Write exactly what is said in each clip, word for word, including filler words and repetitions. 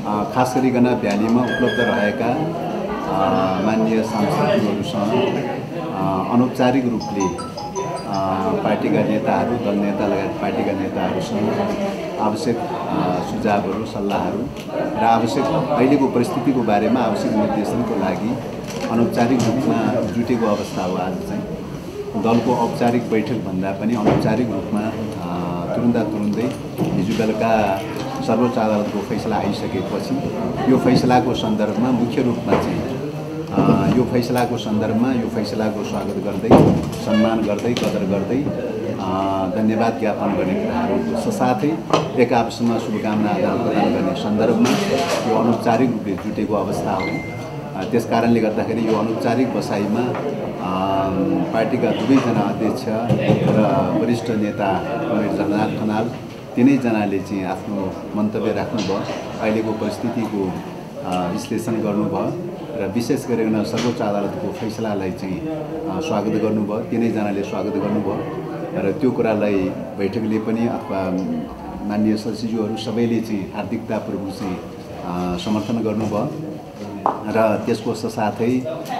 खास गरिकन भ्यालीमा उपलब्ध रहेका माननीय सांसदहरूसँग अनौपचारिक रूपले पार्टीका नेताहरू, दल नेता लगायत पार्टीका नेताहरूसँग आवश्यक सुझावहरू, सल्लाहहरू र आवश्यक अहिलेको परिस्थितिको बारेमा आवश्यक निर्देशनको लागि अनौपचारिक रूपमा जुटेको अवस्था हो। आज चाहिँ दलको औपचारिक बैठक भन्दा पनि अनौपचारिक रूपमा तुरुन्दा तुरुन्तै हिजो बेलुका सर्वोच्च अदालतको फैसला आइसकेपछि यो फैसलाको सन्दर्भमा मुख्य रूपमा चाहिँ यो फैसलाको सन्दर्भमा यो फैसलाको स्वागत गर्दै, सम्मान गर्दै, कदर गर्दै धन्यवाद ज्ञापन गर्ने कुराहरूको साथै एक आपसमा शुभकामना आदान प्रदान गर्ने सन्दर्भमा यो अनौपचारिक रूपले जुटेको अवस्था हो। त्यस कारणले गर्दाखेरि यो अनौपचारिक बसाइमा पार्टीका दुवैजना अध्यक्ष र वरिष्ठ नेता कमरेड झलनाथ खनाल तीनैजनाले चाहिँ आफ्नो मन्तव्य राख्नुभयो, अहिलेको परिस्थितिको विश्लेषण गर्नुभयो र विशेष गरिकन सर्वोच्च अदालतको फैसलालाई चाहिँ स्वागत गर्नुभयो। तीनैजनाले स्वागत गर्नुभयो र त्यो कुरालाई बैठकले पनि अथवा माननीय सचिवहरू सबैले चाहिँ हार्दिकतापूर्वक चाहिँ समर्थन गर्नुभयो र त्यसको साथै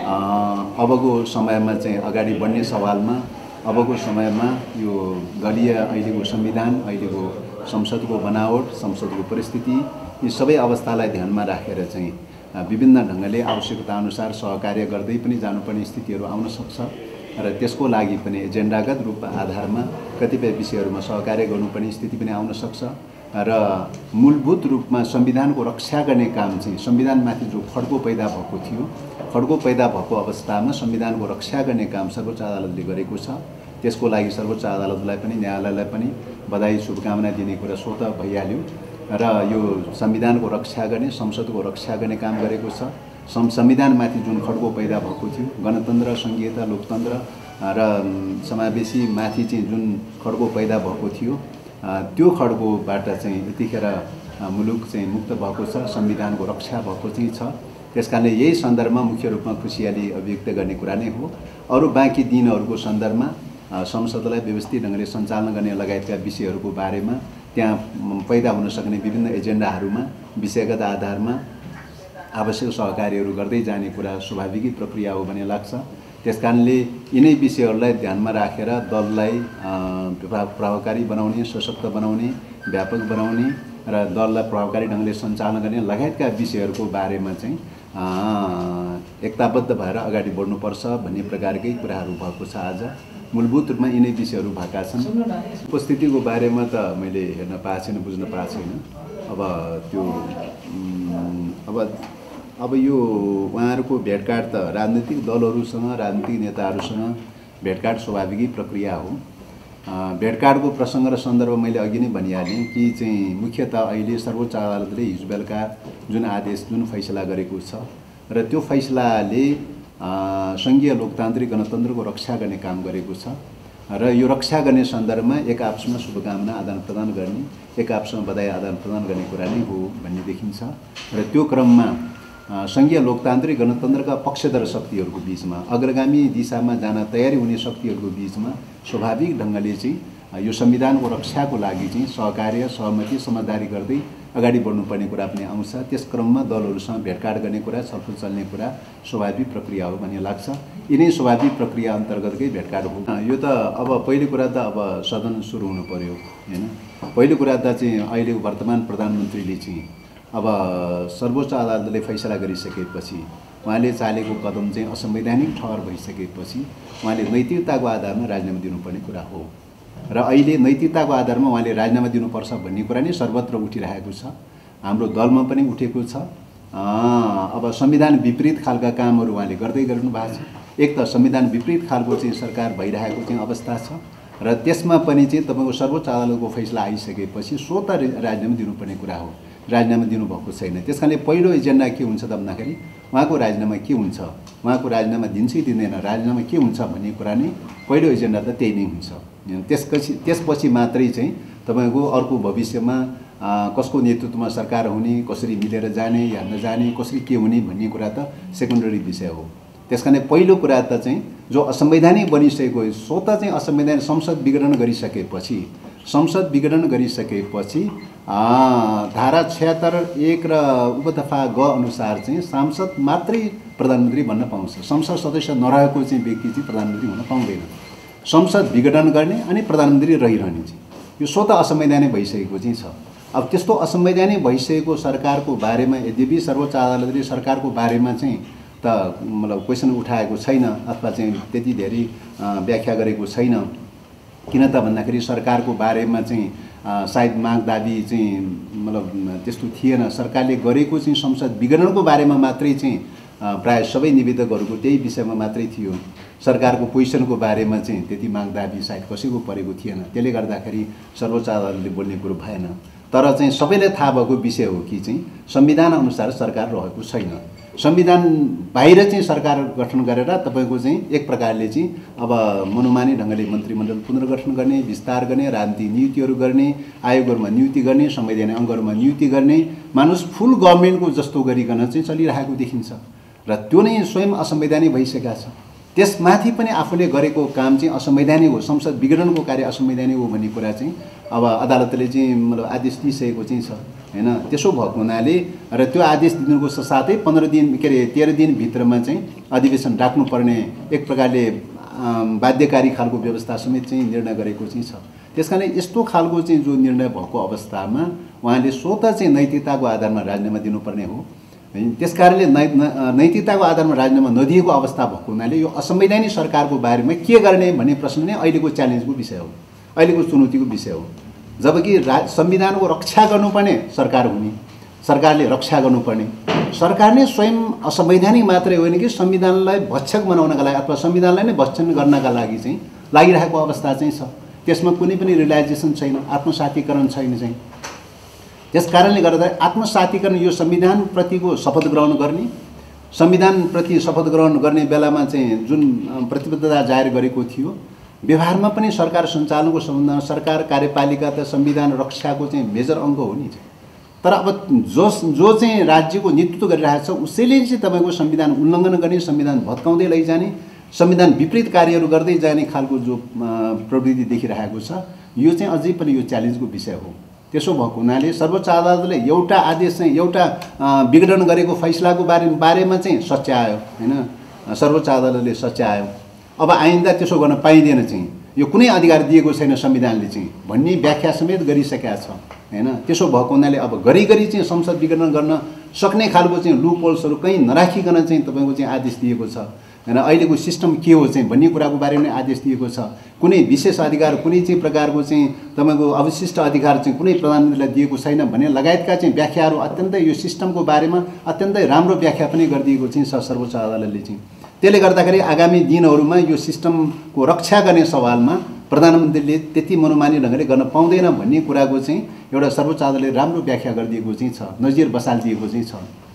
अबको समयमा चाहिँ अगाडि बढ्ने सवालमा अबको समयमा यो दलीय अहिलेको संविधान, अहिलेको संसदको बनावट, संसदको परिस्थिति, यी सबै अवस्थालाई ध्यानमा राखेर चाहिँ विभिन्न ढङ्गले आवश्यकताअनुसार सहकार्य गर्दै पनि जानुपर्ने स्थितिहरू आउन सक्छ र त्यसको लागि पनि एजेन्डागत रूप आधारमा कतिपय विषयहरूमा सहकार्य गर्नुपर्ने स्थिति पनि आउन सक्छ र मूलभूत रूपमा संविधानको रक्षा गर्ने काम चाहिँ संविधानमाथि जो खड्को पैदा भएको थियो, खड्को पैदा भएको अवस्थामा संविधानको रक्षा गर्ने काम सर्वोच्च अदालतले गरेको छ। त्यसको लागि सर्वोच्च अदालतलाई पनि न्यायालयलाई पनि बधाई शुभकामना दिने कुरा स्वतः भइहाल्यो र यो संविधानको रक्षा गर्ने, संसदको रक्षा गर्ने काम गरेको छ। संविधानमाथि जुन खड्को पैदा भएको थियो, गणतन्त्र, संघीयता, लोकतन्त्र र समावेशी माथि चाहिँ जुन खड्को पैदा भएको थियो, त्यो खड्कोबाट चाहिँ यतिखेर मुलुक चाहिँ मुक्त भएको छ, संविधानको रक्षा भएको चाहिँ छ। त्यसकारणले यही सन्दर्भमा मुख्य रूपमा खुसियाली अभिव्यक्त गर्ने कुरा नै हो। अरू बाँकी दिनहरूको सन्दर्भमा संसदलाई व्यवस्थित ढङ्गले सञ्चालन गर्ने लगायतका विषयहरूको बारेमा त्यहाँ पैदा हुन सक्ने विभिन्न एजेन्डाहरूमा विषयगत आधारमा आवश्यक सहकार्यहरू गर्दै जाने कुरा स्वाभाविकै प्रक्रिया हो भन्ने लाग्छ। त्यसकारणले यिनै विषयहरूलाई ध्यानमा राखेर दललाई प्रभावकारी बनाउने, सशक्त बनाउने, व्यापक बनाउने र दललाई प्रभावकारी ढङ्गले सञ्चालन गर्ने लगायतका विषयहरूको बारेमा चाहिँ एकताबद्ध भएर अगाडि बढ्नुपर्छ भन्ने प्रकारकै कुराहरू भएको छ। आज मूलभूत रूपमा यिनै विषयहरू भएका छन्। उपस्थितिको बारेमा त मैले हेर्न पाएको छैन, बुझ्न पाएको छैन। अब त्यो अब अब यो उहाँहरूको भेटघाट त राजनीतिक दलहरूसँग, राजनीतिक नेताहरूसँग भेटघाट स्वाभाविकै प्रक्रिया हो। भेटघाटको प्रसङ्ग र सन्दर्भ मैले अघि नै भनिहालेँ कि चाहिँ मुख्यतः अहिले सर्वोच्च अदालतले हिजो बेलुका जुन आदेश, जुन फैसला गरेको छ र त्यो फैसलाले सङ्घीय लोकतान्त्रिक गणतन्त्रको रक्षा गर्ने काम गरेको छ र यो रक्षा गर्ने सन्दर्भमा एक आपसमा शुभकामना आदान प्रदान गर्ने, एक आपसमा बधाई आदान प्रदान गर्ने कुरा नै हो भन्ने देखिन्छ र त्यो क्रममा सङ्घीय लोकतान्त्रिक गणतन्त्रका पक्षधर शक्तिहरूको बिचमा, अग्रगामी दिशामा जान तयारी हुने शक्तिहरूको बिचमा स्वाभाविक ढङ्गले चाहिँ यो संविधानको रक्षाको लागि चाहिँ सहकार्य, सहमति, समझदारी गर्दै अगाडि बढ्नुपर्ने कुरा पनि आउँछ। त्यस क्रममा दलहरूसँग भेटघाट गर्ने कुरा, छलफल चल्ने कुरा स्वाभाविक प्रक्रिया हो भन्ने लाग्छ। यिनै स्वाभाविक प्रक्रिया अन्तर्गतकै भेटघाट हो। यो त अब पहिलो कुरा त अब सदन सुरु हुनु पर्यो हैन। पहिलो कुरा त चाहिँ अहिलेको वर्तमान प्रधानमन्त्रीले चाहिँ अब सर्वोच्च अदालतले फैसला गरिसकेपछि उहाँले चालेको कदम चाहिँ असंवैधानिक ठहर भइसकेपछि उहाँले नैतिकताको आधारमा राजीनामा दिनुपर्ने कुरा हो र अहिले नैतिकताको आधारमा उहाँले राजीनामा दिनुपर्छ भन्ने कुरा नै सर्वत्र उठिरहेको छ। हाम्रो दलमा पनि उठेको छ। अब संविधान विपरीत खालका कामहरू उहाँले गर्दै गर्नु भएको छ। एक त संविधान विपरीत खालको चाहिँ सरकार भइरहेको चाहिँ अवस्था छ र त्यसमा पनि चाहिँ तपाईँको सर्वोच्च अदालतको फैसला आइसकेपछि स्वतः राजीनामा दिनुपर्ने कुरा हो। राजीनामा दिनुभएको छैन। त्यस कारणले पहिलो एजेन्डा के हुन्छ त भन्दाखेरि उहाँको राजीनामा के हुन्छ, उहाँको राजीनामा दिन्छ कि दिँदैन, राजीनामा के हुन्छ भन्ने कुरा नै पहिलो एजेन्डा त त्यही नै हुन्छ। त्यसपछि त्यसपछि मात्रै चाहिँ तपाईँको अर्को भविष्यमा कसको नेतृत्वमा सरकार हुने, कसरी मिलेर जाने या नजाने, कसरी के हुने भन्ने कुरा त सेकेन्डरी विषय हो। त्यस कारण पहिलो कुरा त चाहिँ जो असंवैधानिक बनिसकेको, स्वतः चाहिँ असंवैधानिक संसद विघटन गरिसकेपछि संसद विघटन गरिसकेपछि धारा छिहत्तर एक र उपदफा ग अनुसार चाहिँ सांसद मात्रै प्रधानमन्त्री भन्न पाउँछ। संसद सदस्य नरहेको चाहिँ व्यक्ति चाहिँ प्रधानमन्त्री हुन पाउँदैन। संसद विघटन गर्ने अनि प्रधानमन्त्री रहिरहने चाहिँ यो स्वतः असंवैधानिक भइसकेको चाहिँ छ। अब त्यस्तो असंवैधानिक भइसकेको सरकारको बारेमा यद्यपि सर्वोच्च अदालतले सरकारको बारेमा चाहिँ त मतलब क्वेसन उठाएको छैन अथवा चाहिँ त्यति धेरै व्याख्या गरेको छैन। किन त भन्दाखेरि सरकारको बारेमा चाहिँ सायद माग दाबी चाहिँ मतलब त्यस्तो थिएन। सरकारले गरेको चाहिँ संसद विघटनको बारेमा मात्रै चाहिँ प्राय सबै निवेदकहरूको त्यही विषयमा मात्रै थियो। सरकारको पोजिसनको बारेमा चाहिँ त्यति माग दाबी सायद कसैको परेको थिएन। त्यसले गर्दाखेरि सर्वोच्च अदालतले बोल्ने कुरो भएन। तर चाहिँ सबैलाई थाहा भएको विषय हो कि चाहिँ संविधान अनुसार सरकार रहेको छैन। संविधान बाहिर चाहिँ सरकार गठन गरेर तपाईको चाहिँ एक प्रकारले चाहिँ अब मनोमानी ढङ्गले मन्त्रीमण्डल पुनर्गठन गर्ने, विस्तार गर्ने, राजनीतिक नियुक्तिहरू गर्ने, आयोगहरूमा नियुक्ति गर्ने, संवैधानिक अङ्गहरूमा नियुक्ति गर्ने, मानुस फुल गभर्मेन्टको जस्तो गरिकन चाहिँ चलिरहेको देखिन्छ र त्यो नै स्वयं असंवैधानिक भइसकेका छ। त्यसमाथि पनि आफूले गरेको काम चाहिँ असंवैधानिक हो, संसद विघटनको कार्य असंवैधानिक हो भन्ने कुरा चाहिँ अब अदालतले चाहिँ मतलब आदेश दिइसकेको चाहिँ छ हैन। त्यसो भएको हुनाले र त्यो आदेश दिनुको साथै पन्ध्र दिन के अरे तेह्र दिनभित्रमा चाहिँ अधिवेशन राख्नुपर्ने एक प्रकारले बाध्यकारी खालको व्यवस्था समेत चाहिँ निर्णय गरेको चाहिँ छ। त्यसकारण यस्तो खालको चाहिँ जो निर्णय भएको अवस्थामा उहाँले स्वतः चाहिँ नैतिकताको आधारमा राजीनामा दिनुपर्ने हो। त्यसकारणले नै नैतिकताको आधारमा राजीनामा नदिएको अवस्था भएको हुनाले यो असंवैधानिक सरकारको बारेमा के गर्ने भन्ने प्रश्न नै अहिलेको च्यालेन्जको विषय हो, अहिलेको चुनौतीको विषय हो। जबकि रा संविधानको रक्षा गर्नुपर्ने सरकार हुने, सरकारले रक्षा गर्नुपर्ने, सरकार नै स्वयं असंवैधानिक मात्रै होइन कि संविधानलाई भक्षक बनाउनका लागि अथवा संविधानलाई नै भक्षण गर्नका लागि चाहिँ लागिरहेको अवस्था चाहिँ छ। त्यसमा कुनै पनि रियलाइजेसन छैन, आत्मसातीकरण छैन चाहिँ। त्यस कारणले गर्दा आत्मसातीकरण यो संविधानप्रतिको शपथ ग्रहण गर्ने, संविधानप्रति शपथ ग्रहण गर्ने बेलामा चाहिँ जुन प्रतिबद्धता जाहेर गरेको थियो, व्यवहारमा पनि सरकार सञ्चालनको सम्बन्धमा सरकार कार्यपालिका त संविधान रक्षाको चाहिँ मेजर अङ्ग हो नि। तर अब जो जो चाहिँ राज्यको नेतृत्व गरिरहेको छ उसैले चाहिँ तपाईँको संविधान उल्लङ्घन गर्ने, संविधान भत्काउँदै लैजाने, संविधान विपरीत कार्यहरू गर्दै जाने खालको जो प्रवृत्ति देखिरहेको छ यो चाहिँ अझै पनि यो च्यालेन्जको विषय हो। त्यसो भएको हुनाले सर्वोच्च अदालतले एउटा आदेश चाहिँ एउटा विघटन गरेको फैसलाको बारे बारेमा चाहिँ सच्यायो हैन, सर्वोच्च अदालतले सच्यायो। अब आइन्दा त्यसो गर्न पाइँदैन चाहिँ, यो कुनै अधिकार दिएको छैन संविधानले चाहिँ भन्ने व्याख्या समेत गरिसकेका छ हैन। त्यसो भएको हुनाले अब घरिघरि चाहिँ संसद विघटन गर्न सक्ने खालको चाहिँ लुप होल्सहरू कहीँ नराखिकन चाहिँ तपाईँको चाहिँ आदेश दिएको छ हैन। अहिलेको सिस्टम के हो चाहिँ भन्ने कुराको बारेमा नै आदेश दिएको छ। कुनै विशेष अधिकार, कुनै चाहिँ प्रकारको चाहिँ तपाईँको अवशिष्ट अधिकार चाहिँ कुनै प्रधानमन्त्रीलाई दिएको छैन भन्ने लगायतका चाहिँ व्याख्याहरू अत्यन्तै यो सिस्टमको बारेमा अत्यन्तै राम्रो व्याख्या पनि गरिदिएको चाहिँ छ सर्वोच्च अदालतले चाहिँ। त्यसले गर्दाखेरि आगामी दिनहरूमा यो सिस्टमको रक्षा गर्ने सवालमा प्रधानमन्त्रीले त्यति मनोमानी ढङ्गले गर्न पाउँदैन भन्ने कुराको चाहिँ एउटा सर्वोच्च अदालतले राम्रो व्याख्या गरिदिएको चाहिँ छ, नजिर बसालिदिएको चाहिँ छ।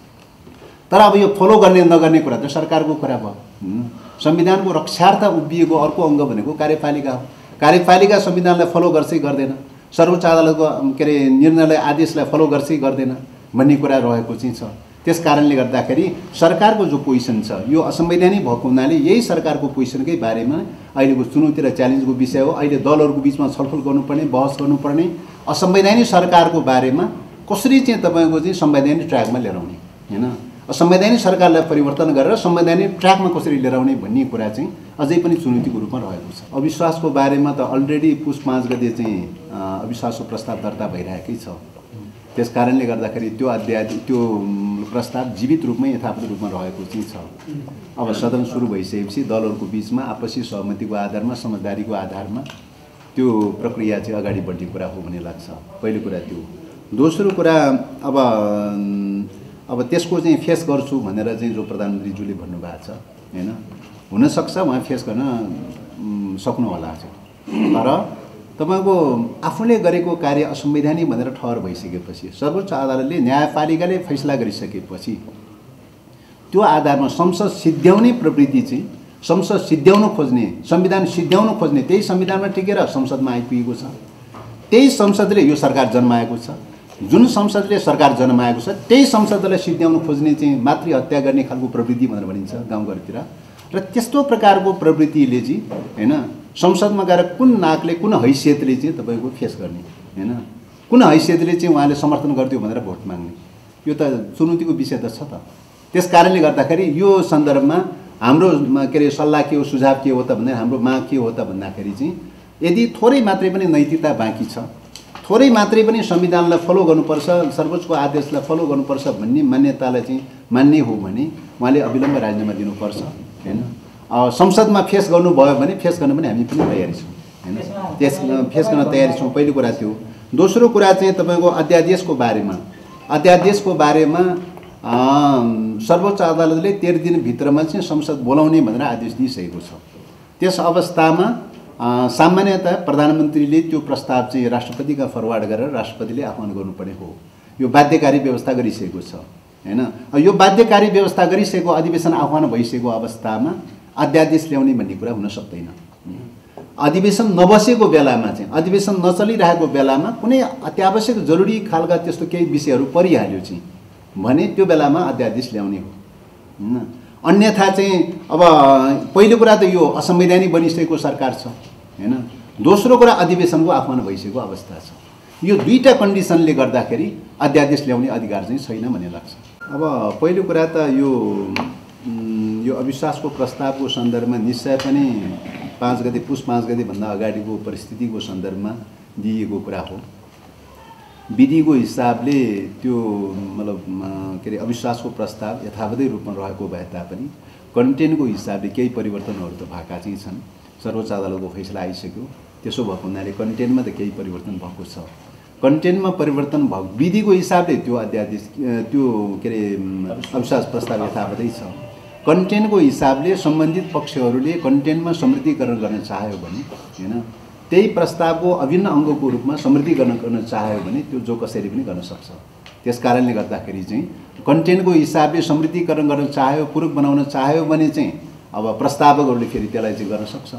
तर अब यो फलो गर्ने नगर्ने कुरा त सरकारको कुरा भयो। संविधानको रक्षार्थ उभिएको अर्को अङ्ग भनेको कार्यपालिका हो। कार्यपालिका संविधानलाई फलो गर्छै गर्दैन, सर्वोच्च अदालतको के अरे निर्णयलाई आदेशलाई फलो गर्छै गर्दैन भन्ने कुरा रहेको चाहिँ छ। त्यस कारणले गर्दाखेरि सरकारको जो पोजिसन छ यो असंवैधानिक भएको हुनाले यही सरकारको पोजिसनकै बारेमा अहिलेको चुनौती र च्यालेन्जको विषय हो। अहिले दलहरूको बिचमा छलफल गर्नुपर्ने, बहस गर्नुपर्ने असंवैधानिक सरकारको बारेमा कसरी चाहिँ तपाईँको चाहिँ संवैधानिक ट्र्याकमा लिएर आउने हैन, संवैधानिक सरकारलाई परिवर्तन गरेर संवैधानिक ट्र्याकमा कसरी लिएर आउने भन्ने कुरा चाहिँ अझै पनि चुनौतीको रूपमा रहेको छ। अविश्वासको बारेमा त अलरेडी पुस पाँच गते चाहिँ अविश्वासको प्रस्ताव दर्ता भइरहेकै छ। त्यस कारणले गर्दाखेरि त्यो अध्याय त्यो प्रस्ताव जीवित रूपमै यथावत रूपमा रहेको चाहिँ छ। अब सदन सुरु भइसकेपछि दलहरूको बिचमा आपसी सहमतिको आधारमा, समझदारीको आधारमा त्यो प्रक्रिया चाहिँ अगाडि बढ्ने कुरा हो भन्ने लाग्छ। पहिलो कुरा त्यो। दोस्रो कुरा अब अब त्यसको चाहिँ फेस गर्छु भनेर चाहिँ जो प्रधानमन्त्रीज्यूले भन्नुभएको छ हैन, हुनसक्छ उहाँ फेस गर्न सक्नु होला चाहिँ। तर तपाईको आफूले गरेको कार्य असंवैधानिक भनेर ठहर भइसकेपछि सर्वोच्च अदालतले न्यायपालिकाले फैसला गरिसकेपछि त्यो आधारमा संसद सिद्ध्याउने प्रवृत्ति चाहिँ संसद सिद्ध्याउन खोज्ने, संविधान सिद्ध्याउन खोज्ने त्यही संविधानमा टिकेर संसदमा आइपुगेको छ। त्यही संसदले यो सरकार जन्माएको छ। जुन संसदले सरकार जन्माएको छ त्यही संसदलाई सिद्ध्याउन खोज्ने चाहिँ मातृ हत्या गर्ने खालको प्रवृत्ति भनेर भनिन्छ गाउँघरतिर। र त्यस्तो प्रकारको प्रवृत्तिले चाहिँ हैन संसदमा गएर कुन नाकले कुन हैसियतले चाहिँ तपाईँको फेस गर्ने हैन, कुन हैसियतले चाहिँ उहाँले समर्थन गरिदियो भनेर भोट माग्ने, यो त चुनौतीको विषय त छ त। त्यस कारणले गर्दाखेरि यो सन्दर्भमा हाम्रो के अरे सल्लाह के हो, सुझाव के हो त भन्दा हाम्रो माग के हो त भन्दाखेरि चाहिँ यदि थोरै मात्रै पनि नैतिकता बाँकी छ, थोरै मात्रै पनि संविधानलाई फलो गर्नुपर्छ, सर्वोच्चको आदेशलाई फलो गर्नुपर्छ भन्ने मान्यतालाई चाहिँ मान्ने हो भने उहाँले अविलम्ब राजीनामा दिनुपर्छ हैन। संसदमा फेस गर्नुभयो भने फेस गर्न पनि हामी पनि तयारी छौँ हैन, त्यस फेस गर्न तयारी छौँ। पहिलो कुरा त्यो। दोस्रो कुरा चाहिँ तपाईँको अध्यादेशको बारेमा अध्यादेशको बारेमा सर्वोच्च अदालतले तेह्र दिनभित्रमा चाहिँ संसद बोलाउने भनेर आदेश दिइसकेको छ। त्यस अवस्थामा सामान्यतः प्रधानमन्त्रीले त्यो प्रस्ताव चाहिँ राष्ट्रपतिका फरवार्ड गरेर राष्ट्रपतिले आह्वान गर्नुपर्ने हो। यो बाध्यकारी व्यवस्था गरिसकेको छ हैन। यो बाध्यकारी व्यवस्था गरिसकेको अधिवेशन आह्वान भइसकेको अवस्थामा अध्यादेश ल्याउने भन्ने कुरा हुन सक्दैन। अधिवेशन नबसेको बेलामा चाहिँ अधिवेशन नचलिरहेको बेलामा कुनै अत्यावश्यक जरुरी खालका त्यस्तो केही विषयहरू परिहाल्यो चाहिँ भने त्यो बेलामा अध्यादेश ल्याउने हो हैन। अन्यथा चाहिँ अब पहिलो कुरा त यो असंवैधानिक बनिसकेको सरकार छ हैन। दोस्रो कुरा अधिवेशनको आह्वान भइसकेको अवस्था छ। यो दुईटा कन्डिसनले गर्दाखेरि अध्यादेश ल्याउने अधिकार चाहिँ छैन भन्ने लाग्छ। अब पहिलो कुरा त यो यो अविश्वासको प्रस्तावको सन्दर्भमा निश्चय पनि पाँच गते पुस पाँच गतेभन्दा अगाडिको परिस्थितिको सन्दर्भमा दिइएको कुरा हो। विधिको हिसाबले त्यो मतलब के अरे अविश्वासको प्रस्ताव यथावतै रूपमा रहेको भए तापनि कन्टेन्टको हिसाबले केही परिवर्तनहरू त भएका चाहिँ छन्। सर्वोच्च अदालतको फैसला आइसक्यो। त्यसो भएको हुनाले कन्टेन्टमा त केही परिवर्तन भएको छ। कन्टेन्टमा परिवर्तन भएको विधिको हिसाबले त्यो अध्यादेश त्यो के अरे अविश्वास प्रस्ताव यथावतै छ। कन्टेन्टको हिसाबले सम्बन्धित पक्षहरूले कन्टेन्टमा समृद्धीकरण गर्न चाह्यो भने हैन, त्यही प्रस्तावको अभिन्न अङ्गको रूपमा समृद्धीकरण गर्न चाह्यो भने त्यो जो कसैले पनि गर्न सक्छ। त्यस कारणले गर्दाखेरि चाहिँ कन्टेन्टको हिसाबले समृद्धीकरण गर्न चाह्यो, पूरक बनाउन चाह्यो भने चाहिँ अब प्रस्तावकहरूले फेरि त्यसलाई चाहिँ गर्न सक्छ।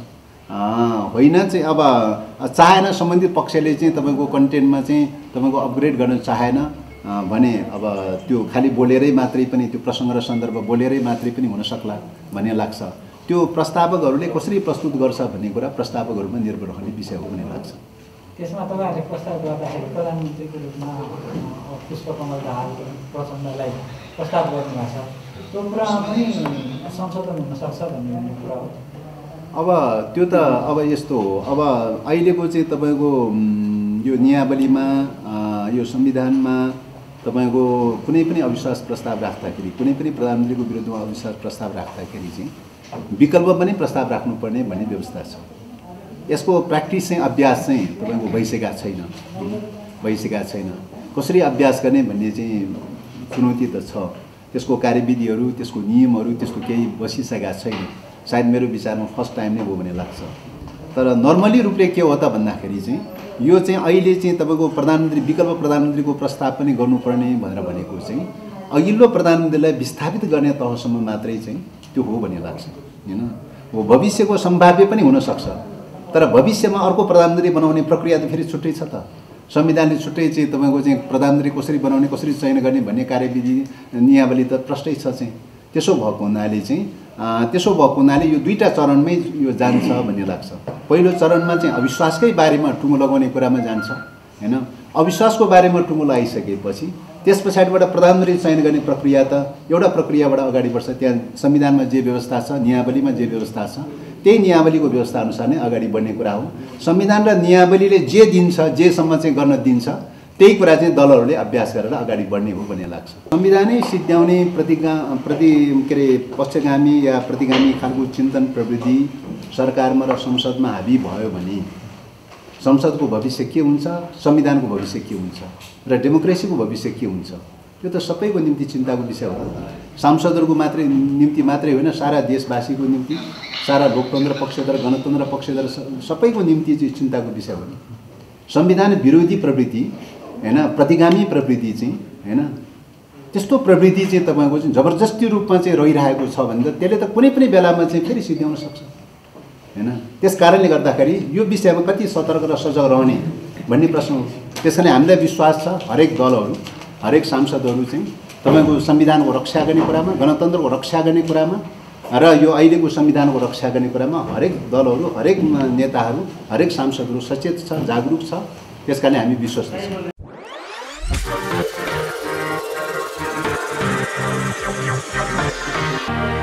होइन चाहिँ अब चाहेन सम्बन्धित पक्षले चाहिँ तपाईँको कन्टेन्टमा चाहिँ तपाईँको अपग्रेड गर्न चाहेन भने अब त्यो खालि बोलेरै मात्रै पनि त्यो प्रसङ्ग र सन्दर्भ बोलेरै मात्रै पनि हुन सक्ला भन्ने लाग्छ। त्यो प्रस्तावकहरूले कसरी प्रस्तुत गर्छ भन्ने कुरा प्रस्तावकहरूमा निर्भर रहने विषय हो भन्ने लाग्छ। त्यसमा तपाईँहरूले प्रस्ताव गर्दाखेरि प्रधानमन्त्रीको रूपमा पुष्पकमल दाहाल प्रचण्डलाई प्रस्ताव गर्नुभएको छ, त्यो कुरामा पनि संशोधन हुनसक्छ भन्ने कुरा हो। अब त्यो त अब यस्तो हो, अब अहिलेको चाहिँ तपाईँको यो नियावलीमा यो संविधानमा तपाईँको कुनै पनि अविश्वास प्रस्ताव राख्दाखेरि कुनै पनि प्रधानमन्त्रीको विरुद्धमा अविश्वास प्रस्ताव राख्दाखेरि चाहिँ विकल्प पनि प्रस्ताव राख्नुपर्ने भन्ने व्यवस्था छ। यसको प्र्याक्टिस चाहिँ अभ्यास चाहिँ तपाईँको भइसकेका छैन भइसकेका छैन कसरी अभ्यास गर्ने भन्ने चाहिँ चुनौती त छ। त्यसको कार्यविधिहरू, त्यसको नियमहरू त्यस्तो केही बसिसकेका छैन। सायद मेरो विचारमा फर्स्ट टाइम नै हो भन्ने लाग्छ। तर नर्मली रूपले के हो त भन्दाखेरि चाहिँ यो चाहिँ अहिले चाहिँ तपाईँको प्रधानमन्त्री विकल्प प्रधानमन्त्रीको प्रस्ताव पनि गर्नुपर्ने भनेर भनेको चाहिँ अघिल्लो प्रधानमन्त्रीलाई विस्थापित गर्ने तहसम्म मात्रै चाहिँ त्यो हो भन्ने लाग्छ हैन। हो भविष्यको सम्भाव्य पनि हुनसक्छ, तर भविष्यमा अर्को प्रधानमन्त्री बनाउने प्रक्रिया त फेरि छुट्टै छ त। संविधानले छुट्टै चाहिँ तपाईँको चाहिँ प्रधानमन्त्री कसरी बनाउने कसरी चयन गर्ने भन्ने कार्यविधि नियावली त प्रष्टै छ चाहिँ। त्यसो भएको हुनाले चाहिँ त्यसो भएको हुनाले यो दुईटा चरणमै यो जान्छ भन्ने लाग्छ। पहिलो चरणमा चाहिँ अविश्वासकै बारेमा टुङ्गो लगाउने कुरामा जान्छ हैन। अविश्वासको बारेमा टुङ्गो लगाइसकेपछि त्यस पछाडिबाट प्रधानमन्त्री चयन गर्ने प्रक्रिया त एउटा प्रक्रियाबाट अगाडि बढ्छ। त्यहाँ संविधानमा जे व्यवस्था छ, नियावलीमा जे व्यवस्था छ, त्यही नियावलीको व्यवस्था अनुसार नै अगाडि बढ्ने कुरा हो। संविधान र नियावलीले जे दिन्छ, जेसम्म चाहिँ गर्न दिन्छ त्यही कुरा चाहिँ दलहरूले अभ्यास गरेर अगाडि बढ्ने हो भन्ने लाग्छ। संविधानै सिद्ध्याउने प्रतिगा प्रति के अरे पक्षगामी या प्रतिगामी खालको चिन्तन प्रवृत्ति सरकारमा र संसदमा हाबी भयो भने संसदको भविष्य के हुन्छ, संविधानको भविष्य के हुन्छ र डेमोक्रेसीको भविष्य के हुन्छ, यो त सबैको निम्ति चिन्ताको विषय हो। सांसदहरूको मात्रै निम्ति मात्रै होइन, सारा देशवासीको निम्ति, सारा लोकतन्त्र पक्षधर गणतन्त्र पक्षधर सबैको निम्ति चाहिँ चिन्ताको विषय हो। संविधान विरोधी प्रवृत्ति हैन, प्रतिगामी प्रवृत्ति चाहिँ हैन, त्यस्तो प्रवृत्ति चाहिँ तपाईँको चाहिँ जबरजस्ती रूपमा चाहिँ रहिरहेको छ भने त त्यसले त कुनै पनि बेलामा चाहिँ फेरि सिद्ध्याउन सक्छ हैन। त्यस कारणले गर्दाखेरि यो विषयमा कति सतर्क र सजग रहने भन्ने प्रश्न हो। त्यसैले हामीलाई विश्वास छ हरेक दलहरू, हरेक सांसदहरू चाहिँ तपाईँको संविधानको रक्षा गर्ने कुरामा, गणतन्त्रको रक्षा गर्ने कुरामा र यो अहिलेको संविधानको रक्षा गर्ने कुरामा हरेक दलहरू, हरेक नेताहरू, हरेक सांसदहरू सचेत छ, जागरुक छ। त्यसकारण हामी विश्वस्त छौँ।